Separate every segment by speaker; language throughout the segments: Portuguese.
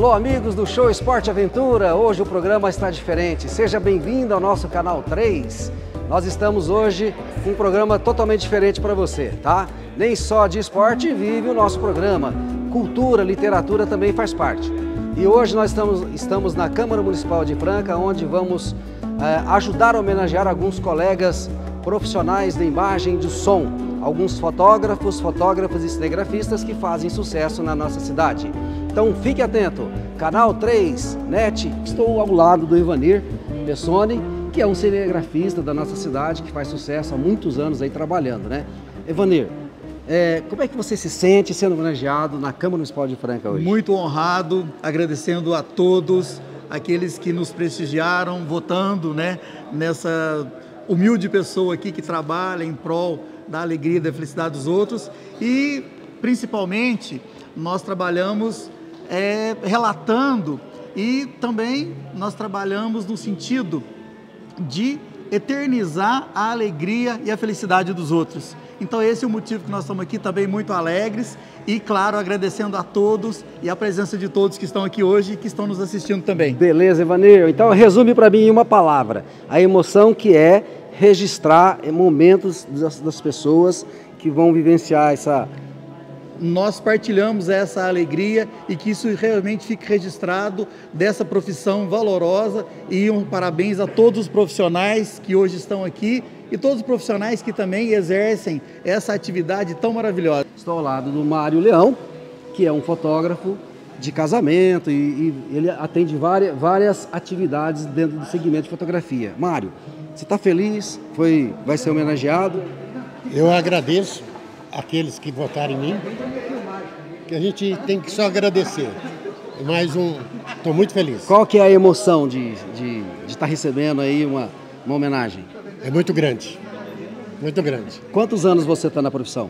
Speaker 1: Alô, amigos do Show Esporte Aventura, hoje o programa está diferente. Seja bem-vindo ao nosso canal 3. Nós estamos hoje com um programa totalmente diferente para você, tá? Nem só de esporte vive o nosso programa, cultura, literatura também faz parte. E hoje nós estamos na Câmara Municipal de Franca, onde vamos ajudar a homenagear alguns colegas profissionais da imagem e do som, alguns fotógrafos e cinegrafistas que fazem sucesso na nossa cidade. Então fique atento, Canal 3, NET, estou ao lado do Ivanir Bessoni, que é um cinegrafista da nossa cidade, que faz sucesso há muitos anos aí trabalhando, né? Ivanir, como é que você se sente sendo homenageado na Câmara Municipal de Franca hoje?
Speaker 2: Muito honrado, agradecendo a todos, aqueles que nos prestigiaram, votando, né, nessa humilde pessoa aqui que trabalha em prol da alegria e da felicidade dos outros. E, principalmente, nós trabalhamos relatando e também nós trabalhamos no sentido de eternizar a alegria e a felicidade dos outros. Então esse é o motivo que nós estamos aqui também muito alegres e, claro, agradecendo a todos e a presença de todos que estão aqui hoje e que estão nos assistindo também.
Speaker 1: Beleza, Ivanir. Então resume para mim em uma palavra, a emoção que é registrar momentos das pessoas que vão vivenciar essa...
Speaker 2: Nós partilhamos essa alegria e que isso realmente fique registrado dessa profissão valorosa e um parabéns a todos os profissionais que hoje estão aqui e todos os profissionais que também exercem essa atividade tão maravilhosa.
Speaker 1: Estou ao lado do Mário Leão, que é um fotógrafo de casamento e ele atende várias atividades dentro do segmento de fotografia. Mário, você está feliz? Vai ser homenageado?
Speaker 3: Eu agradeço aqueles que votaram em mim, que a gente tem que só agradecer. Estou muito feliz.
Speaker 1: Qual que é a emoção de estar recebendo aí uma homenagem?
Speaker 3: É muito grande, muito grande.
Speaker 1: Quantos anos você está na profissão?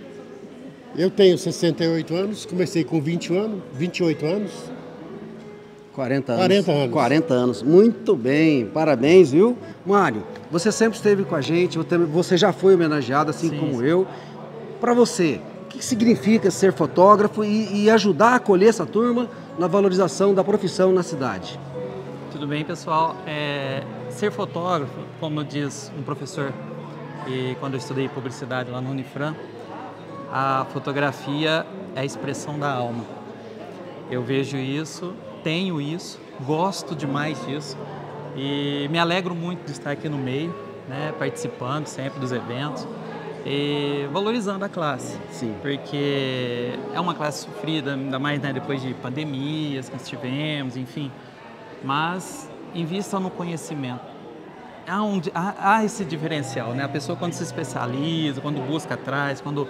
Speaker 3: Eu tenho 68 anos, comecei com 28 anos.
Speaker 1: 40 anos.
Speaker 3: 40 anos.
Speaker 1: 40 anos, muito bem, parabéns, viu? Mário, você sempre esteve com a gente, você já foi homenageado, assim como eu. Para você, o que significa ser fotógrafo e ajudar a acolher essa turma na valorização da profissão na cidade?
Speaker 4: Tudo bem, pessoal? Ser fotógrafo, como diz um professor, e quando eu estudei publicidade lá no Unifran, a fotografia é a expressão da alma. Eu vejo isso, tenho isso, gosto demais disso e me alegro muito de estar aqui no meio, né, participando sempre dos eventos e valorizando a classe.
Speaker 1: Sim. Porque
Speaker 4: é uma classe sofrida, ainda mais, né, depois de pandemias que nós tivemos, enfim. Mas invista no conhecimento. Há esse diferencial, né? A pessoa quando se especializa, quando busca atrás, quando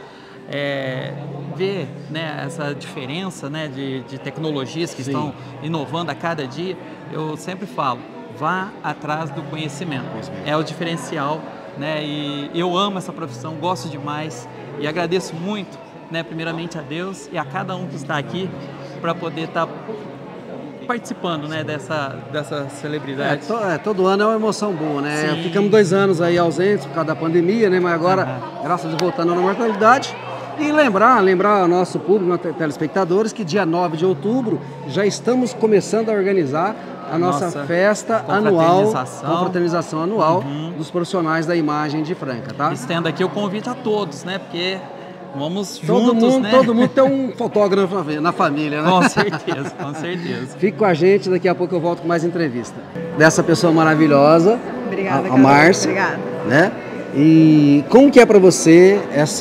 Speaker 4: vê, né, essa diferença, né, de tecnologias que estão inovando a cada dia, eu sempre falo, vá atrás do conhecimento. É o diferencial, né? E eu amo essa profissão, gosto demais e agradeço muito, né, primeiramente a Deus e a cada um que está aqui para poder estar participando, né, dessa celebridade.
Speaker 1: Todo ano é uma emoção boa, né?
Speaker 4: Sim.
Speaker 1: Ficamos 2 anos aí ausentes por causa da pandemia, né? Mas agora, graças a Deus, voltando à normalidade. E lembrar ao nosso público, telespectadores, que dia 9 de outubro já estamos começando a organizar a nossa festa anual, confraternização anual dos profissionais da imagem de Franca, tá?
Speaker 4: Estendo aqui o convite a todos, né? Porque vamos
Speaker 1: todo
Speaker 4: juntos,
Speaker 1: mundo,
Speaker 4: né?
Speaker 1: Todo mundo tem um fotógrafo na família, né?
Speaker 4: Com certeza, com certeza.
Speaker 1: Fique com a gente, daqui a pouco eu volto com mais entrevista. Dessa pessoa maravilhosa,
Speaker 5: obrigada,
Speaker 1: a Márcia.
Speaker 5: Obrigada.
Speaker 1: Né? E como que é para você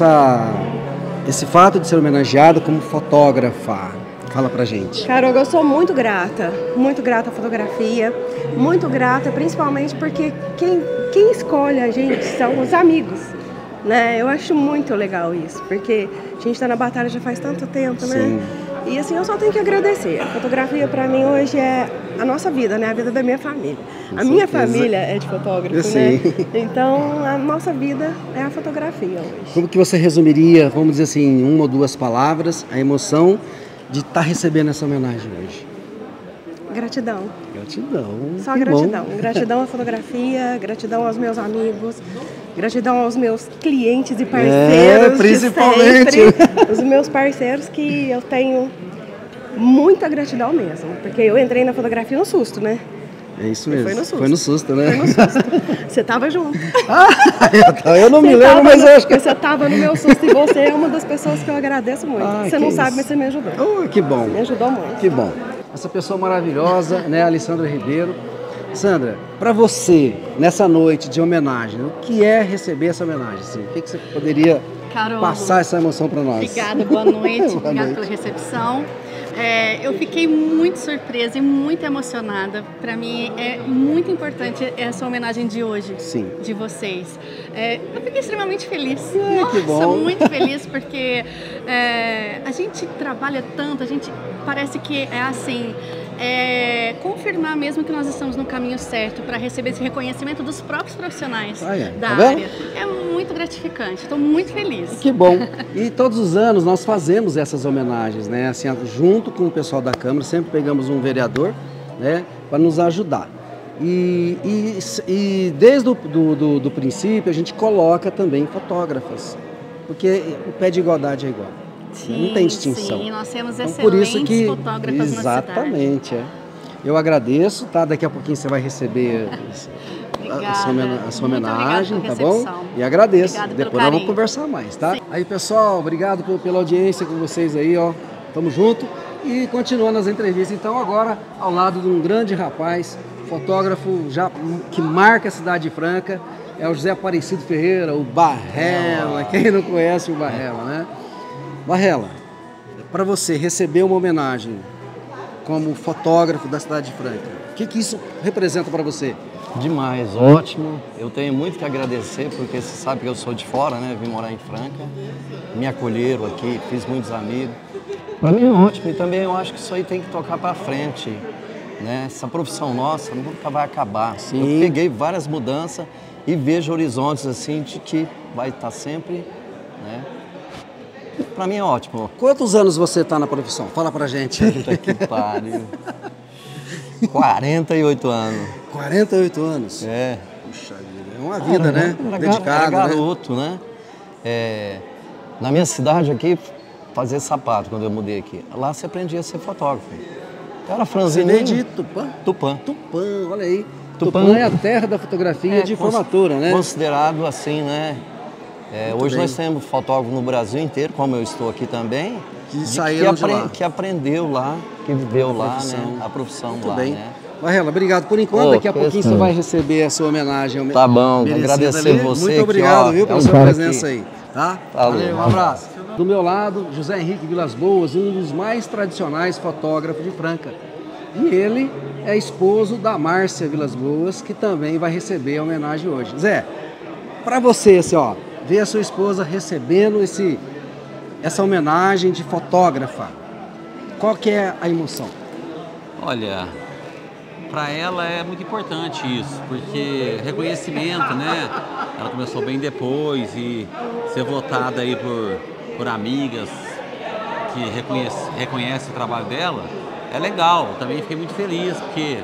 Speaker 1: esse fato de ser homenageada como fotógrafa? Fala pra gente.
Speaker 5: Carol, eu sou muito grata à fotografia, muito grata principalmente porque quem escolhe a gente são os amigos, né? Eu acho muito legal isso, porque a gente tá na batalha já faz tanto tempo, né?
Speaker 1: Sim.
Speaker 5: E assim, eu só tenho que agradecer. A fotografia pra mim hoje é a nossa vida, né? A vida da minha família. A minha família é de fotógrafo, né? Então, a nossa vida é a fotografia hoje.
Speaker 1: Como que você resumiria, vamos dizer assim, em 1 ou 2 palavras, a emoção de estar recebendo essa homenagem hoje?
Speaker 5: Gratidão.
Speaker 1: Gratidão.
Speaker 5: Só gratidão. Gratidão à fotografia, gratidão aos meus amigos, gratidão aos meus clientes e parceiros.
Speaker 1: Principalmente.
Speaker 5: Os meus parceiros que eu tenho muita gratidão mesmo, porque eu entrei na fotografia no susto, né?
Speaker 1: É isso mesmo.
Speaker 5: Foi no susto.
Speaker 1: Foi no susto, né?
Speaker 5: Foi no susto. Você tava junto.
Speaker 1: Eu não me lembro, mas eu acho que...
Speaker 5: Você tava no meu susto e você é uma das pessoas que eu agradeço muito. Você não sabe, mas você me ajudou.
Speaker 1: Oh, que bom.
Speaker 5: Me ajudou muito.
Speaker 1: Que bom. Essa pessoa maravilhosa, né, Alessandra Ribeiro. Sandra, para você, nessa noite de homenagem, o que é receber essa homenagem? Assim? O que você poderia passar essa emoção para nós?
Speaker 6: Obrigada, boa noite.
Speaker 1: Boa
Speaker 6: Obrigada
Speaker 1: noite.
Speaker 6: pela recepção. Eu fiquei muito surpresa e muito emocionada. Para mim é muito importante essa homenagem de hoje,
Speaker 1: Sim.
Speaker 6: de vocês. Eu fiquei extremamente feliz.
Speaker 1: Que bom.
Speaker 6: Muito feliz porque a gente trabalha tanto, a gente parece que é assim, confirmar mesmo que nós estamos no caminho certo para receber esse reconhecimento dos próprios profissionais da área. É muito gratificante, estou muito feliz.
Speaker 1: Que bom. E todos os anos nós fazemos essas homenagens, né? Assim, junto com o pessoal da Câmara, sempre pegamos um vereador, né, para nos ajudar. E desde o princípio a gente coloca também fotógrafas, porque o pé de igualdade é igual.
Speaker 6: Sim,
Speaker 1: não tem distinção.
Speaker 6: Sim, nós temos
Speaker 1: então,
Speaker 6: excelentes
Speaker 1: por isso que,
Speaker 6: fotógrafas na cidade.
Speaker 1: Exatamente. Eu agradeço, tá? Daqui a pouquinho você vai receber a sua homenagem, tá bom? E agradeço.
Speaker 6: Obrigada.
Speaker 1: Depois nós vamos conversar mais, tá? Sim. Aí, pessoal, obrigado pela audiência com vocês aí, ó. Tamo junto. E continuando as entrevistas, então, agora ao lado de um grande rapaz, fotógrafo já que marca a Cidade Franca, é o José Aparecido Ferreira, o Barrela. Quem não conhece o Barrela, né? Barrela, para você receber uma homenagem como fotógrafo da Cidade Franca, o que isso representa para você?
Speaker 7: Demais, ótimo. Eu tenho muito que agradecer, porque você sabe que eu sou de fora, né? Vim morar em Franca, me acolheram aqui, fiz muitos amigos. Para mim é ótimo e também eu acho que isso aí tem que tocar para frente, né? Essa profissão nossa nunca vai acabar.
Speaker 1: Sim.
Speaker 7: Eu peguei várias mudanças e vejo horizontes assim de que vai estar sempre, né? Para mim é ótimo.
Speaker 1: Quantos anos você está na profissão? Fala pra gente.
Speaker 7: Puta que pariu. 48 anos.
Speaker 1: 48 anos?
Speaker 7: É.
Speaker 1: Puxa vida, é uma vida, né? Dedicada,
Speaker 7: era garoto, né? Na minha cidade aqui, fazer sapato quando eu mudei aqui. Lá você aprendia a ser fotógrafo. Era franzininho.
Speaker 1: Você veio de Tupã?
Speaker 7: Tupã.
Speaker 1: Tupã, olha aí. Tupã é a terra da fotografia de formatura, né?
Speaker 7: Considerado assim, né? Hoje nós temos fotógrafo no Brasil inteiro, como eu estou aqui também, que aprendeu lá, que viveu lá, né? A profissão lá, né?
Speaker 1: Barrela, obrigado por enquanto. Daqui a pouquinho você vai receber a sua homenagem.
Speaker 7: Tá bom, agradecer você.
Speaker 1: Muito obrigado, viu, pela sua presença aí. Tá?
Speaker 7: Valeu,
Speaker 1: um abraço. Do meu lado, José Henrique Vilas Boas, um dos mais tradicionais fotógrafos de Franca. E ele é esposo da Márcia Vilas Boas, que também vai receber a homenagem hoje. Zé, para você, assim, ó, ver a sua esposa recebendo essa homenagem de fotógrafa, qual que é a emoção?
Speaker 8: Olha, para ela é muito importante isso, porque reconhecimento, né? Ela começou bem depois e ser votada aí por amigas que reconhecem o trabalho dela é legal. Também fiquei muito feliz, porque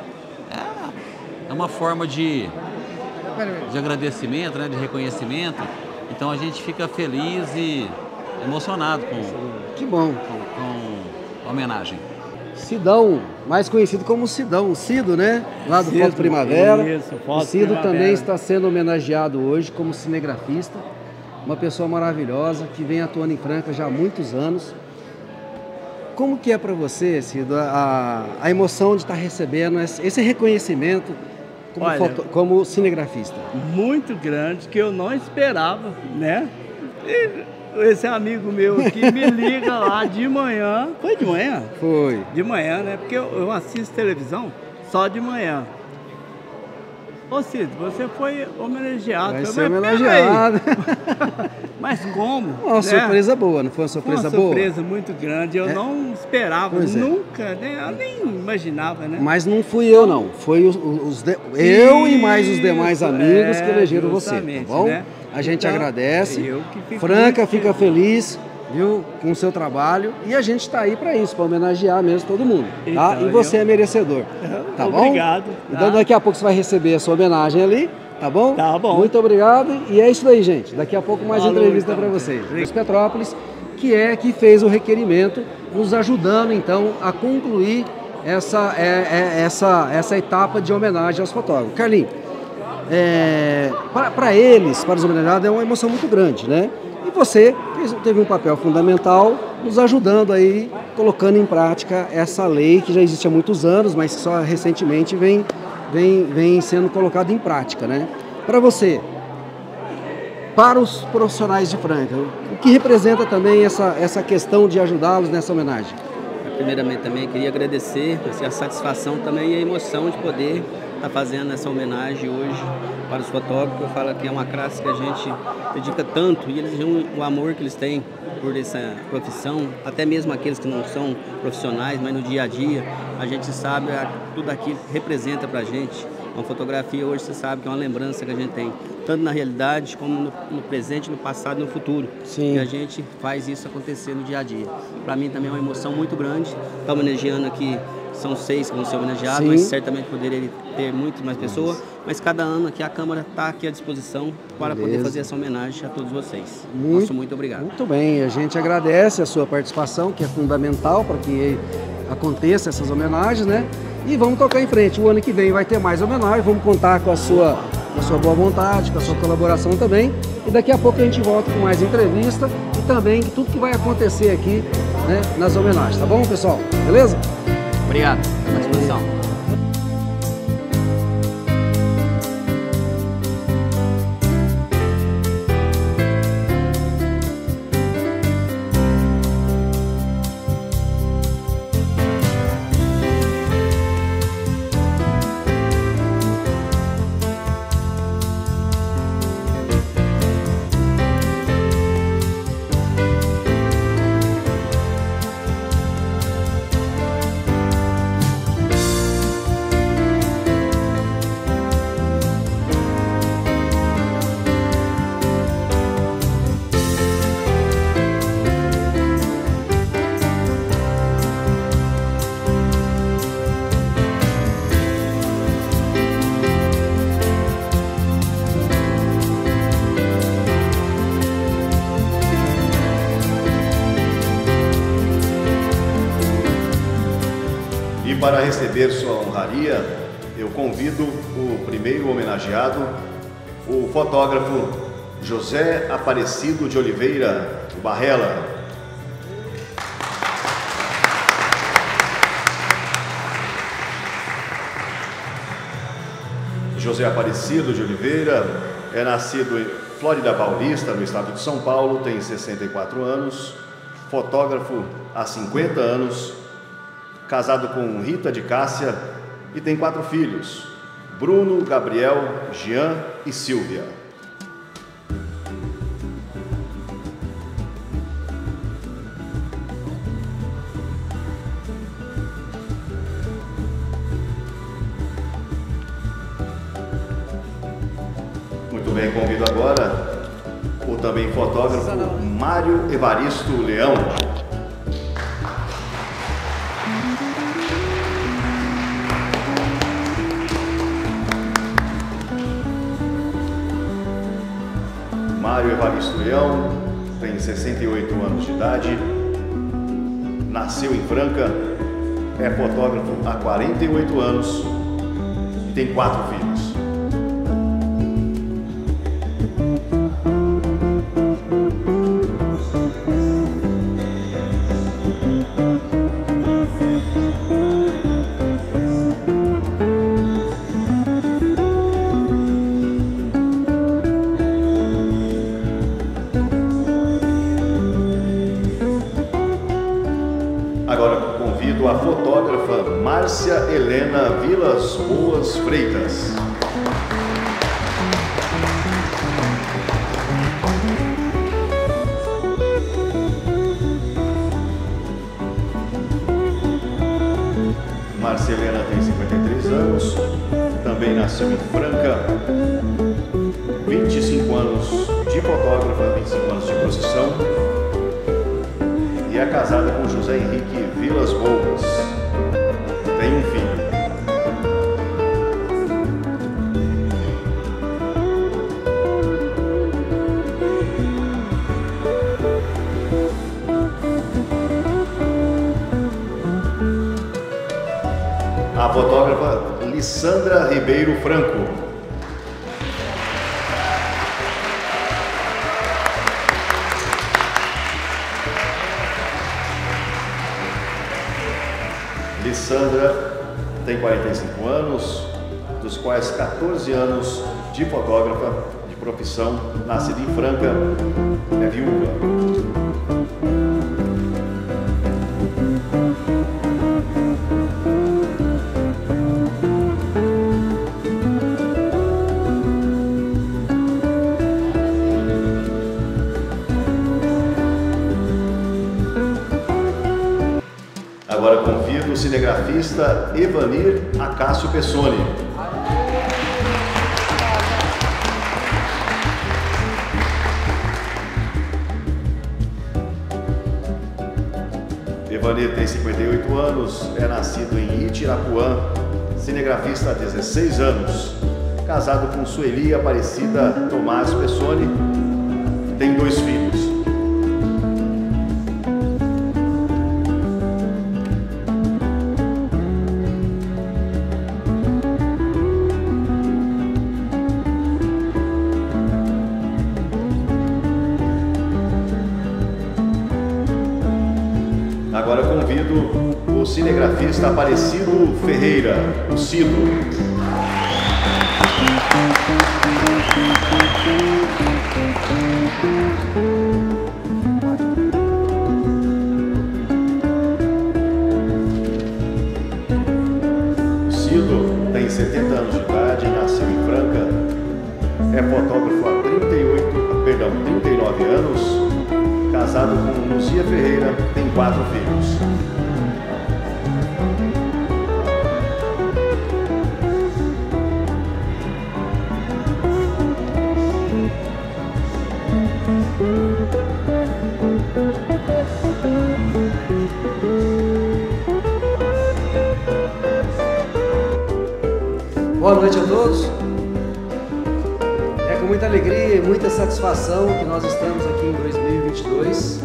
Speaker 8: é uma forma de agradecimento, né? De reconhecimento. Então a gente fica feliz e emocionado
Speaker 1: que bom.
Speaker 8: com a homenagem.
Speaker 1: Sidão, mais conhecido como Sidão, o Cido, né? Lá do Foto Primavera. Isso, o Cido também está sendo homenageado hoje como cinegrafista. Uma pessoa maravilhosa que vem atuando em Franca já há muitos anos. Como que é para você, Cido, a emoção de estar recebendo esse reconhecimento como cinegrafista?
Speaker 9: Muito grande, que eu não esperava, né? Esse amigo meu aqui me liga lá de manhã. Foi de manhã?
Speaker 1: Foi.
Speaker 9: De manhã, né? Porque eu assisto televisão só de manhã. Ô Cid, você foi homenageado.
Speaker 1: Vai ser homenageado.
Speaker 9: Mas como?
Speaker 1: Uma surpresa boa, não foi uma surpresa boa?
Speaker 9: Uma surpresa muito grande, eu não esperava, nunca, né? Eu nem imaginava, né?
Speaker 1: Mas não fui eu não, foi eu e mais os demais amigos que elegeram você, tá bom? Né? A gente agradece, Franca fica feliz, viu, com o seu trabalho, e a gente está aí para isso, para homenagear mesmo todo mundo, tá? E você é merecedor, tá bom?
Speaker 9: Obrigado.
Speaker 1: Então daqui a pouco você vai receber a sua homenagem ali, tá bom?
Speaker 9: Tá bom.
Speaker 1: Muito obrigado, e é isso aí, gente. Daqui a pouco mais entrevista para vocês. Luiz Petrópolis, que fez o requerimento nos ajudando então a concluir essa etapa de homenagem aos fotógrafos. Carlinhos, para eles, para os homenageados, é uma emoção muito grande, né? E você teve um papel fundamental nos ajudando aí, colocando em prática essa lei que já existe há muitos anos, mas que só recentemente vem sendo colocada em prática, né? Para você, para os profissionais de Franca, o que representa também essa questão de ajudá-los nessa homenagem?
Speaker 10: Primeiramente também queria agradecer a satisfação também e a emoção de poder estar fazendo essa homenagem hoje para os fotógrafos. Eu falo que é uma classe que a gente dedica tanto e eles o amor que eles têm por essa profissão, até mesmo aqueles que não são profissionais, mas no dia a dia a gente sabe tudo aquilo que representa para a gente. Uma fotografia hoje você sabe que é uma lembrança que a gente tem, tanto na realidade como no presente, no passado e no futuro.
Speaker 1: Sim.
Speaker 10: E a gente faz isso acontecer no dia a dia. Para mim também é uma emoção muito grande. Estar homenageando aqui, são 6 que vão ser homenageados,
Speaker 1: Sim.
Speaker 10: mas certamente poderia ter muito mais pessoas. Mas cada ano aqui a Câmara está aqui à disposição para poder fazer essa homenagem a todos vocês. Muito obrigado.
Speaker 1: Muito bem, a gente agradece a sua participação, que é fundamental para que aconteça essas homenagens, né? E vamos tocar em frente. O ano que vem vai ter mais homenagens, vamos contar com a sua boa vontade, com a sua colaboração também. E daqui a pouco a gente volta com mais entrevista e também tudo que vai acontecer aqui, né, nas homenagens. Tá bom, pessoal? Beleza?
Speaker 10: Obrigado, à disposição.
Speaker 11: Para receber sua honraria, eu convido o primeiro homenageado, o fotógrafo José Aparecido de Oliveira Barrela. José Aparecido de Oliveira é nascido em Flórida Paulista, no estado de São Paulo, tem 64 anos, fotógrafo há 50 anos, casado com Rita de Cássia e tem 4 filhos, Bruno, Gabriel, Jean e Silvia. Muito bem, convido agora o também fotógrafo Mário Evaristo Leão. Mário Evaristo Leão tem 68 anos de idade, nasceu em Franca, é fotógrafo há 48 anos e tem 4 filhos. Agora convido a fotógrafa Márcia Helena Vilas Boas Freitas. Márcia Helena tem 53 anos, também nasceu em Franca, 25 anos de fotógrafa, 25 anos de profissão. E é casada com José Henrique Vilas Boas. Tem um filho. Lissandra Ribeiro Franco. Lissandra tem 45 anos, dos quais 14 anos de fotógrafa de profissão, nascida em Franca, é viúva. Agora convido o cinegrafista Evanir Acácio Pessoni. Evanir tem 58 anos, é nascido em Itirapuã, cinegrafista há 16 anos, casado com Sueli Aparecida Tomás Pessoni, tem 2 filhos. Agora convido o cinegrafista Aparecido Ferreira, o Cido. O Cido tem 70 anos de idade, nasceu em Franca, é fotógrafo há 39 anos, casado com Luzia Ferreira, tem 4 filhos.
Speaker 1: Boa noite a todos. É com muita alegria e muita satisfação que nós estamos aqui em 2022,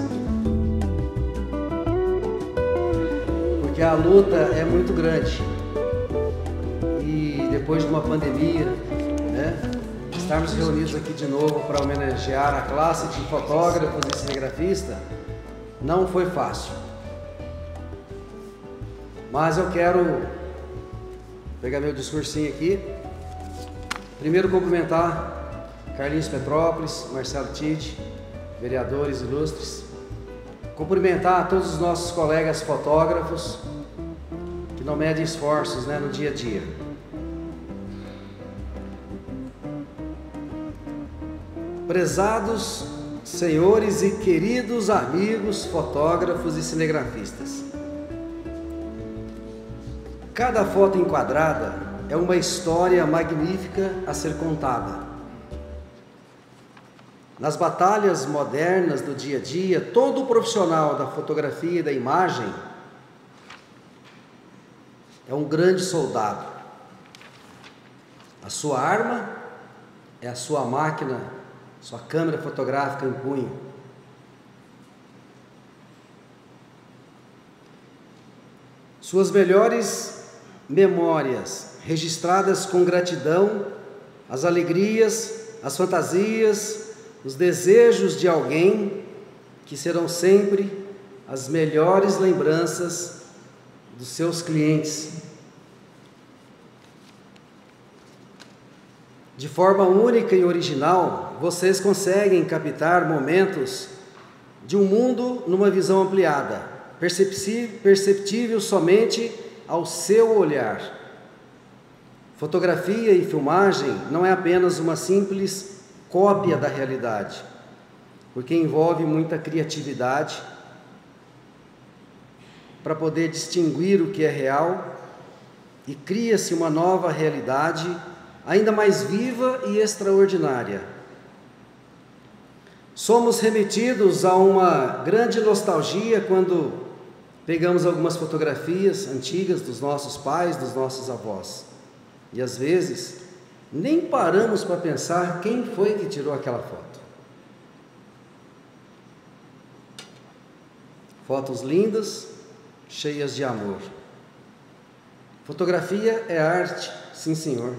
Speaker 1: porque a luta é muito grande e depois de uma pandemia, né, estarmos reunidos aqui de novo para homenagear a classe de fotógrafos e cinegrafistas não foi fácil, mas eu quero pegar meu discursinho aqui. Primeiro cumprimentar Carlinhos Petrópolis, Marcelo Tide, vereadores ilustres. Cumprimentar a todos os nossos colegas fotógrafos que não medem esforços, né, no dia a dia. Prezados senhores e queridos amigos fotógrafos e cinegrafistas, cada foto enquadrada é uma história magnífica a ser contada. Nas batalhas modernas do dia a dia, todo profissional da fotografia e da imagem é um grande soldado. A sua arma é a sua máquina, sua câmera fotográfica em punho. Suas melhores memórias, registradas com gratidão, as alegrias, as fantasias, os desejos de alguém, que serão sempre as melhores lembranças dos seus clientes. De forma única e original, vocês conseguem captar momentos de um mundo numa visão ampliada, perceptível somente ao seu olhar. Fotografia e filmagem não é apenas uma simples cópia da realidade, porque envolve muita criatividade para poder distinguir o que é real, e cria-se uma nova realidade ainda mais viva e extraordinária. Somos remetidos a uma grande nostalgia quando pegamos algumas fotografias antigas dos nossos pais, dos nossos avós, e às vezes nem paramos para pensar quem foi que tirou aquela foto. Fotos lindas, cheias de amor. Fotografia é arte, Sim, senhor.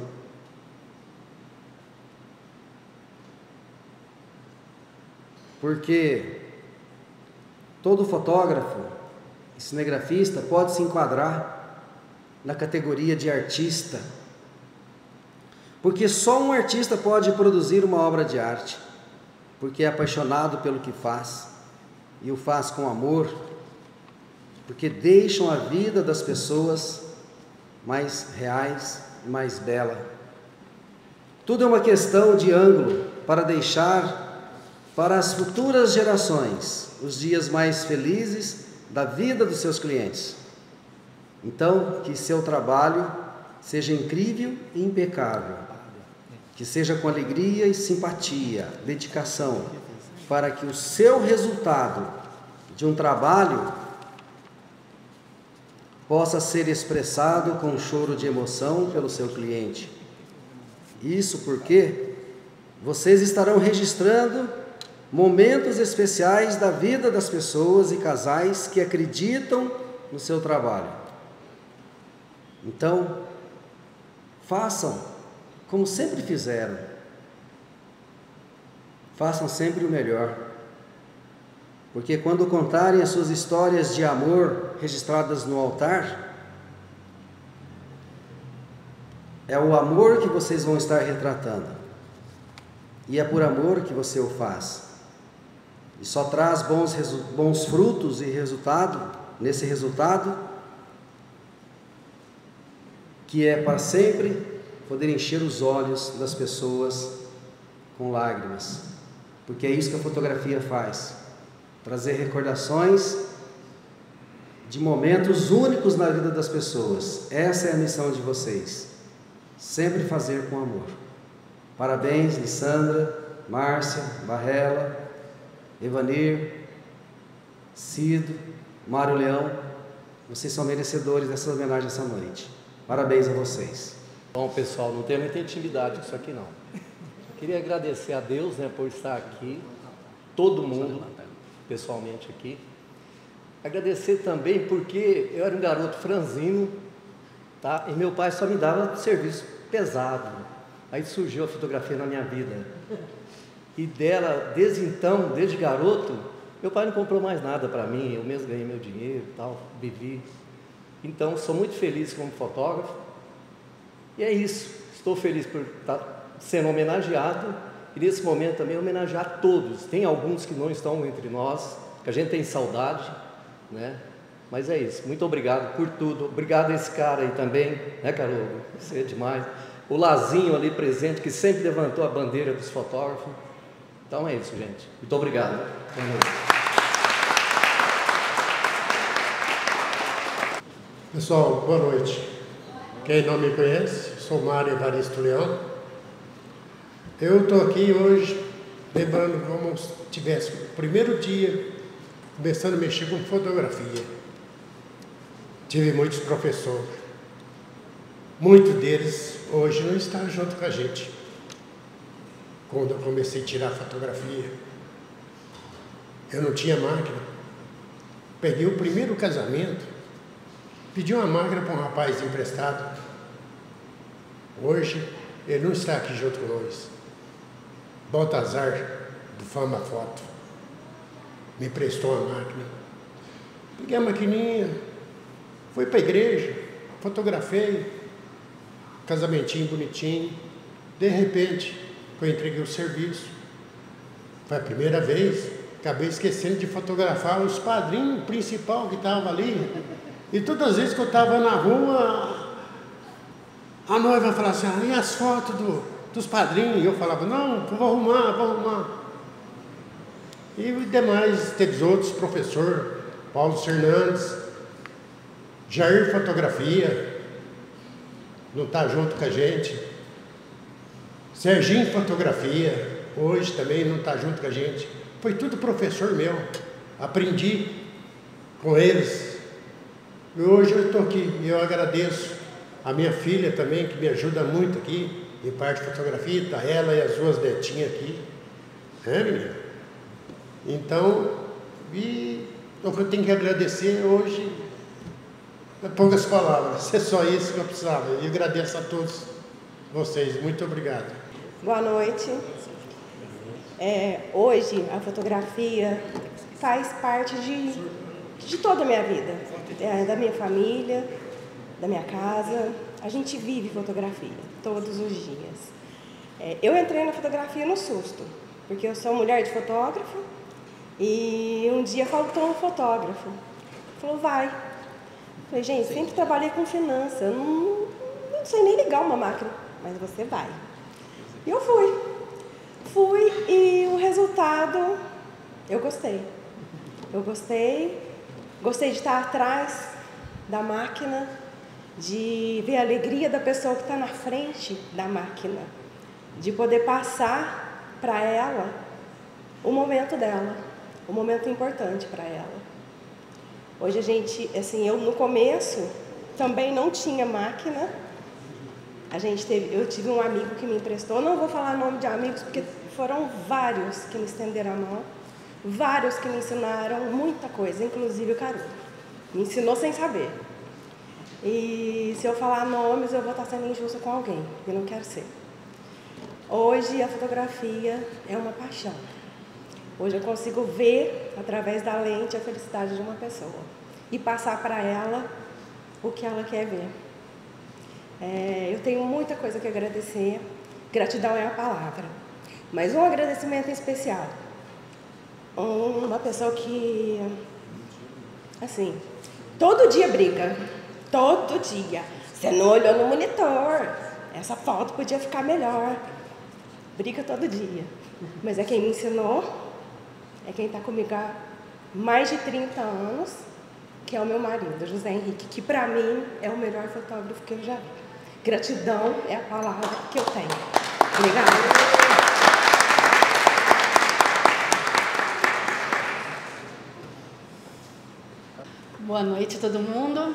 Speaker 1: Porque todo fotógrafo e cinegrafista pode se enquadrar na categoria de artista. Porque só um artista pode produzir uma obra de arte, porque é apaixonado pelo que faz e o faz com amor, porque deixam a vida das pessoas mais reais e mais bela. Tudo é uma questão de ângulo para deixar para as futuras gerações os dias mais felizes da vida dos seus clientes. Então, que seu trabalho seja incrível e impecável, que seja com alegria e simpatia, dedicação, para que o seu resultado de um trabalho possa ser expressado com um choro de emoção pelo seu cliente. Isso porque vocês estarão registrando momentos especiais da vida das pessoas e casais que acreditam no seu trabalho. Então, façam como sempre fizeram. Façam sempre o melhor. Porque quando contarem as suas histórias de amor registradas no altar, é o amor que vocês vão estar retratando. E é por amor que você o faz. E só traz bons frutos e resultado, nesse resultado, que é para sempre poder encher os olhos das pessoas com lágrimas. Porque é isso que a fotografia faz. Trazer recordações de momentos únicos na vida das pessoas. Essa é a missão de vocês. Sempre fazer com amor. Parabéns, Lissandra, Márcia, Barrela, Evanir, Cido, Mário Leão. Vocês são merecedores dessa homenagem essa noite. Parabéns a vocês.
Speaker 12: Bom, pessoal, não tem muita intimidade com isso aqui não. Eu queria agradecer a Deus, né, por estar aqui, todo mundo, pessoalmente aqui. Agradecer também porque eu era um garoto franzino, tá? E meu pai só me dava serviço pesado. Aí surgiu a fotografia na minha vida. E dela, desde então, desde garoto, meu pai não comprou mais nada para mim, eu mesmo ganhei meu dinheiro e tal, vivi. Então, sou muito feliz como fotógrafo. E é isso, estou feliz por estar sendo homenageado e nesse momento também homenagear todos. Tem alguns que não estão entre nós, que a gente tem saudade, né? Mas é isso, muito obrigado por tudo. Obrigado a esse cara aí também, né, Carol? Isso é demais. O Lazinho ali presente, que sempre levantou a bandeira dos fotógrafos. Então é isso, gente. Muito obrigado.
Speaker 3: Pessoal, boa noite. Quem não me conhece, sou Mário Evaristo Leão. Eu estou aqui hoje lembrando como se tivesse o primeiro dia começando a mexer com fotografia. Tive muitos professores. Muitos deles hoje não estão junto com a gente. Quando eu comecei a tirar fotografia, eu não tinha máquina. Peguei o primeiro casamento, pedi uma máquina para um rapaz emprestado. Hoje, ele não está aqui junto com nós. Baltazar, do Fama Foto, me emprestou uma máquina. Peguei a maquininha, fui para a igreja, fotografei, casamentinho bonitinho. De repente, eu entreguei o serviço. Foi a primeira vez, acabei esquecendo de fotografar os padrinhos principal que estavam ali. E todas as vezes que eu estava na rua, a noiva falava assim, e as fotos dos padrinhos? E eu falava, não, vou arrumar. E demais, teve outros, professor Paulo Fernandes, Jair Fotografia, não está junto com a gente. Serginho Fotografia, hoje também não está junto com a gente. Foi tudo professor meu, aprendi com eles. E hoje eu estou aqui e eu agradeço a minha filha também, que me ajuda muito aqui, em parte de fotografia, tá ela e as duas netinhas aqui. É, menina? Então, o que eu tenho que agradecer hoje Poucas palavras, é só isso que eu precisava. E agradeço a todos vocês. Muito obrigado.
Speaker 5: Boa noite. Hoje a fotografia faz parte de toda a minha vida, da minha família, da minha casa. A gente vive fotografia todos os dias. Eu entrei na fotografia no susto, porque eu sou mulher de fotógrafo e um dia faltou um fotógrafo. Falou, vai. Falei, gente, sempre trabalhei com finanças, não sei nem ligar uma máquina, mas você vai. E eu fui e o resultado, eu gostei. Gostei de estar atrás da máquina, de ver a alegria da pessoa que está na frente da máquina, de poder passar para ela o momento dela, o momento importante para ela. Hoje a gente, assim, eu no começo também não tinha máquina. Eu tive um amigo que me emprestou, não vou falar nome de amigos porque foram vários que me estenderam a mão, vários que me ensinaram muita coisa, inclusive o Carudo. Me ensinou sem saber. E se eu falar nomes, eu vou estar sendo injusta com alguém, e não quero ser. Hoje a fotografia é uma paixão. Hoje eu consigo ver, através da lente, a felicidade de uma pessoa e passar para ela o que ela quer ver. Eu tenho muita coisa que agradecer, gratidão é a palavra, mas um agradecimento em especial. Uma pessoa que, assim, todo dia briga, todo dia. Você não olhou no monitor, essa foto podia ficar melhor. Briga todo dia, mas é quem me ensinou. É quem está comigo há mais de 30 anos, que é o meu marido, José Henrique, que para mim é o melhor fotógrafo que eu já vi. Gratidão é a palavra que eu tenho. Obrigada.
Speaker 6: Boa noite a todo mundo.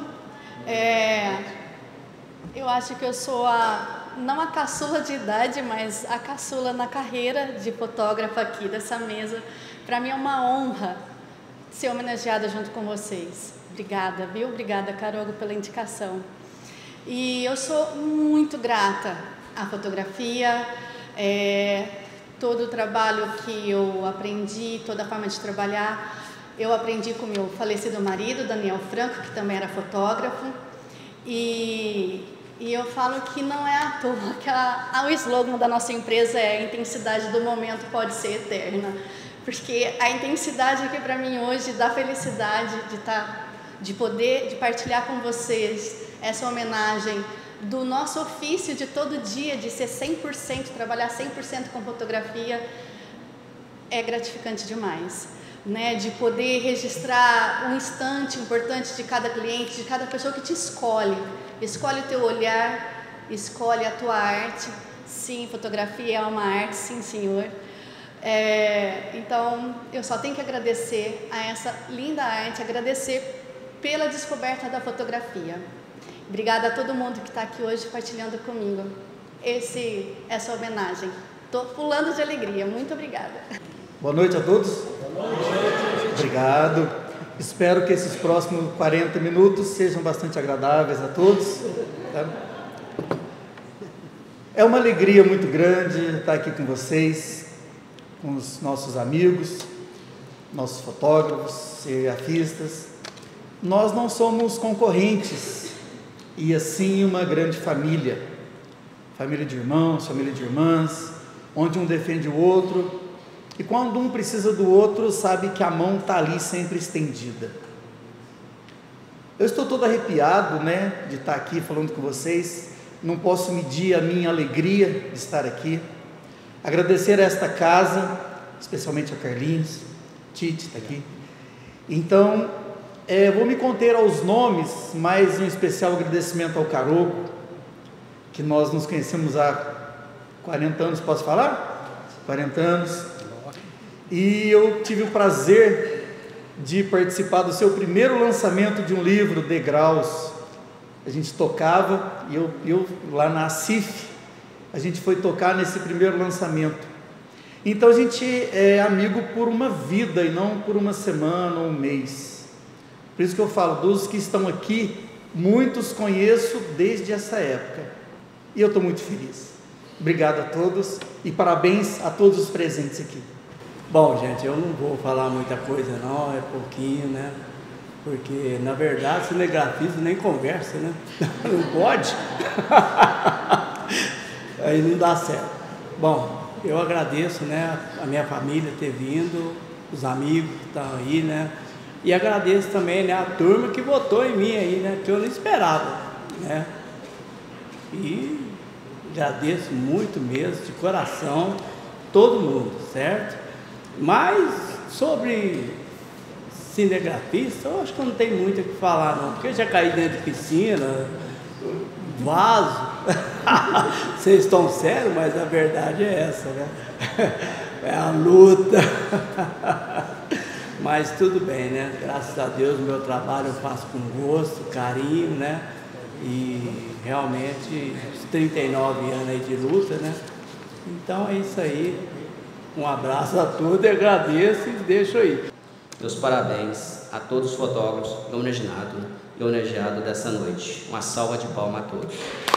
Speaker 6: Eu acho que eu sou não a caçula de idade, mas a caçula na carreira de fotógrafa aqui dessa mesa. Para mim é uma honra ser homenageada junto com vocês. Obrigada, viu? Obrigada, Carogo, pela indicação. E eu sou muito grata à fotografia, todo o trabalho que eu aprendi, toda a forma de trabalhar, eu aprendi com meu falecido marido, Daniel Franco, que também era fotógrafo. E eu falo que não é à toa que o slogan da nossa empresa é: a intensidade do momento pode ser eterna. Porque a intensidade aqui para mim hoje da felicidade de poder partilhar com vocês essa homenagem do nosso ofício de todo dia, de ser 100%, trabalhar 100% com fotografia, é gratificante demais, né? De poder registrar um instante importante de cada cliente, de cada pessoa que te escolhe o teu olhar, escolhe a tua arte. Sim, fotografia é uma arte, sim, senhor. Então, eu só tenho que agradecer a essa linda arte, agradecer pela descoberta da fotografia. Obrigada a todo mundo que está aqui hoje partilhando comigo essa homenagem. Estou pulando de alegria. Muito obrigada.
Speaker 2: Boa noite a todos. Boa noite. Obrigado. Espero que esses próximos 40 minutos sejam bastante agradáveis a todos. Tá? É uma alegria muito grande estar aqui com vocês, com os nossos amigos, nossos fotógrafos, serigrafistas. Nós não somos concorrentes, e assim uma grande família de irmãos, família de irmãs, onde um defende o outro, e quando um precisa do outro, sabe que a mão está ali sempre estendida. Eu estou todo arrepiado, né, de estar aqui falando com vocês. Não posso medir a minha alegria de estar aqui. Agradecer a esta casa, especialmente a Carlinhos, Tite está aqui. Então, vou me conter aos nomes, mas um especial agradecimento ao Carogo, que nós nos conhecemos há 40 anos, posso falar? 40 anos. E eu tive o prazer de participar do seu primeiro lançamento de um livro, Degraus. A gente tocava, e eu lá na ACIF, a gente foi tocar nesse primeiro lançamento. Então a gente é amigo por uma vida e não por uma semana ou um mês. Por isso que eu falo, dos que estão aqui, muitos conheço desde essa época e eu estou muito feliz. Obrigado a todos e parabéns a todos os presentes aqui.
Speaker 9: Bom, gente, eu não vou falar muita coisa não, é pouquinho, né? Porque, na verdade, cinegrafista nem conversa, né? Não pode. Aí não dá certo. Bom, eu agradeço, né, a minha família ter vindo, os amigos que estão aí, né? E agradeço também, né, a turma que votou em mim aí, né? Que eu não esperava, né? E agradeço muito mesmo, de coração, todo mundo, certo? Mas sobre cinegrafista, eu acho que eu não tenho muito o que falar não, porque eu já caí dentro de piscina, vaso. Vocês estão sérios, mas a verdade é essa, né? É a luta. Mas tudo bem, né? Graças a Deus, o meu trabalho eu faço com gosto, carinho, né? E realmente, os 39 anos aí de luta, né? Então é isso aí. Um abraço a todos, eu agradeço e deixo aí.
Speaker 10: Meus parabéns a todos os fotógrafos e homenageados dessa noite. Uma salva de palmas a todos.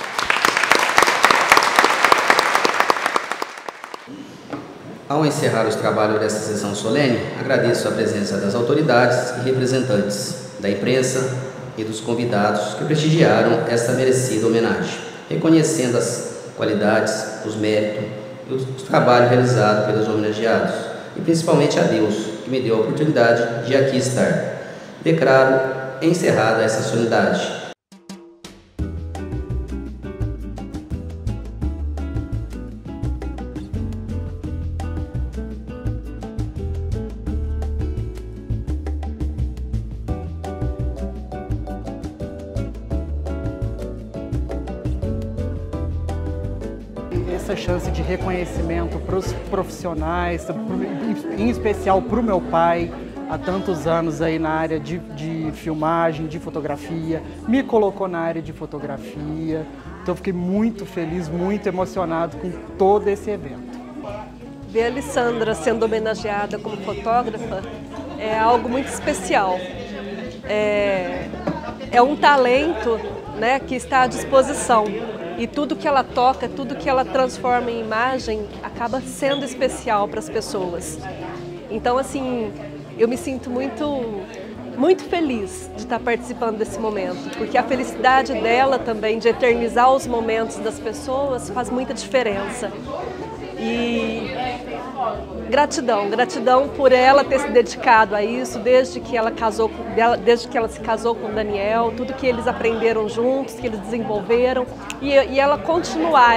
Speaker 10: Ao encerrar os trabalhos desta sessão solene, agradeço a presença das autoridades e representantes da imprensa e dos convidados que prestigiaram esta merecida homenagem, reconhecendo as qualidades, os méritos e os trabalhos realizados pelos homenageados, e principalmente a Deus, que me deu a oportunidade de aqui estar. Declaro encerrada essa solenidade.
Speaker 13: Essa chance de reconhecimento para os profissionais, em especial para o meu pai, há tantos anos aí na área de filmagem, de fotografia, me colocou na área de fotografia, então fiquei muito feliz, muito emocionado com todo esse evento.
Speaker 14: Ver a Alessandra sendo homenageada como fotógrafa é algo muito especial. É um talento, né, que está à disposição. E tudo que ela toca, tudo que ela transforma em imagem, acaba sendo especial para as pessoas. Então, assim, eu me sinto muito feliz de estar participando desse momento, porque a felicidade dela também, de eternizar os momentos das pessoas, faz muita diferença. E gratidão por ela ter se dedicado a isso desde que ela se casou com o Daniel, tudo que eles aprenderam juntos, que eles desenvolveram, e ela continuar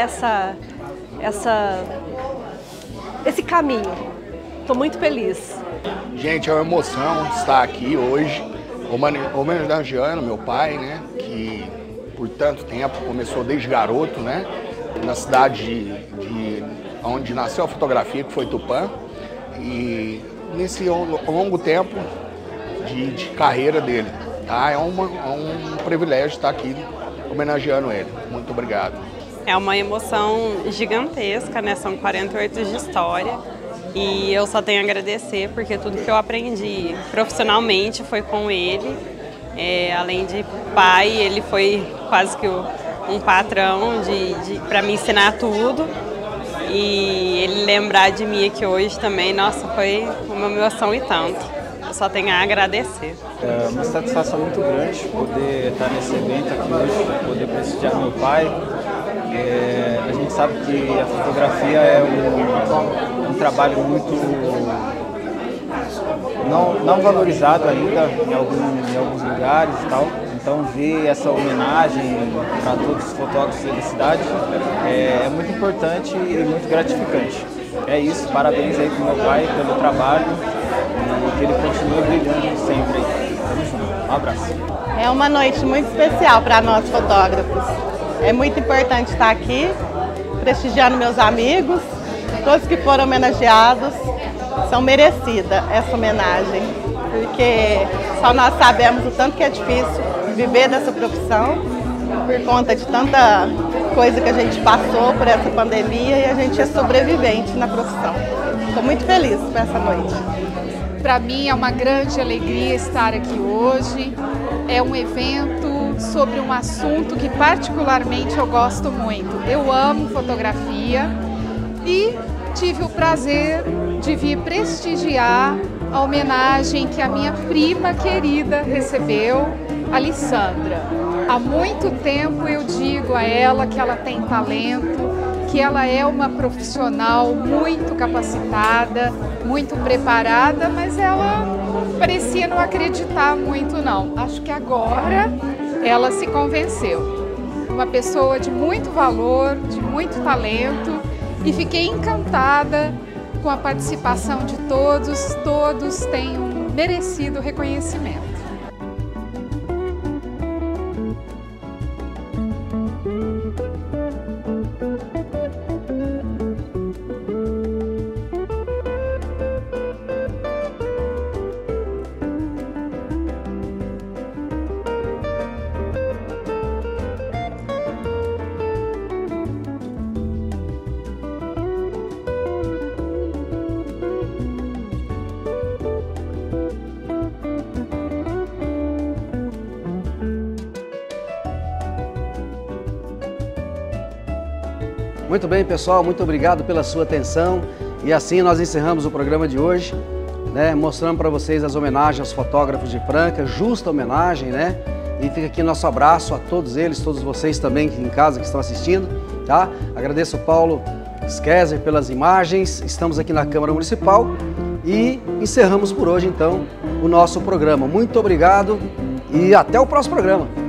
Speaker 14: esse caminho. Estou muito feliz.
Speaker 15: Gente, é uma emoção estar aqui hoje, homenageando meu pai, né, que por tanto tempo começou desde garoto, né, na cidade onde nasceu a fotografia, que foi Tupã, e nesse longo tempo de carreira dele, tá? É um privilégio estar aqui homenageando ele. Muito obrigado.
Speaker 16: É uma emoção gigantesca, né? São 48 anos de história e eu só tenho a agradecer porque tudo que eu aprendi profissionalmente foi com ele. Além de pai, ele foi quase que um patrão para me ensinar tudo. E ele lembrar de mim aqui hoje também, nossa, foi uma emoção e tanto. Eu só tenho a agradecer.
Speaker 17: É uma satisfação muito grande poder estar nesse evento aqui hoje, poder prestigiar meu pai. A gente sabe que a fotografia é um trabalho muito não valorizado ainda em alguns lugares e tal. Então ver essa homenagem para todos os fotógrafos da cidade é muito importante e muito gratificante. É isso, parabéns aí pro meu pai pelo trabalho e que ele continue brilhando sempre aí. Tamo junto, um abraço.
Speaker 18: É uma noite muito especial para nós fotógrafos. É muito importante estar aqui, prestigiando meus amigos, todos que foram homenageados. São merecida essa homenagem, porque só nós sabemos o tanto que é difícil viver dessa profissão, por conta de tanta coisa que a gente passou por essa pandemia e a gente é sobrevivente na profissão. Estou muito feliz por essa noite.
Speaker 19: Para mim é uma grande alegria estar aqui hoje. É um evento pouquinho sobre um assunto que particularmente eu gosto muito. Eu amo fotografia e tive o prazer de vir prestigiar a homenagem que a minha prima querida recebeu, a Lissandra. Há muito tempo eu digo a ela que ela tem talento, que ela é uma profissional muito capacitada, muito preparada, mas ela parecia não acreditar muito não. Acho que agora ela se convenceu. Uma pessoa de muito valor, de muito talento, e fiquei encantada com a participação de todos. Todos têm um merecido reconhecimento.
Speaker 1: Muito bem, pessoal, muito obrigado pela sua atenção. E assim nós encerramos o programa de hoje, né, mostrando para vocês as homenagens aos fotógrafos de Franca, justa homenagem, né? E fica aqui nosso abraço a todos eles, todos vocês também em casa que estão assistindo, tá? Agradeço ao Paulo Skeser pelas imagens. Estamos aqui na Câmara Municipal e encerramos por hoje, então, o nosso programa. Muito obrigado e até o próximo programa.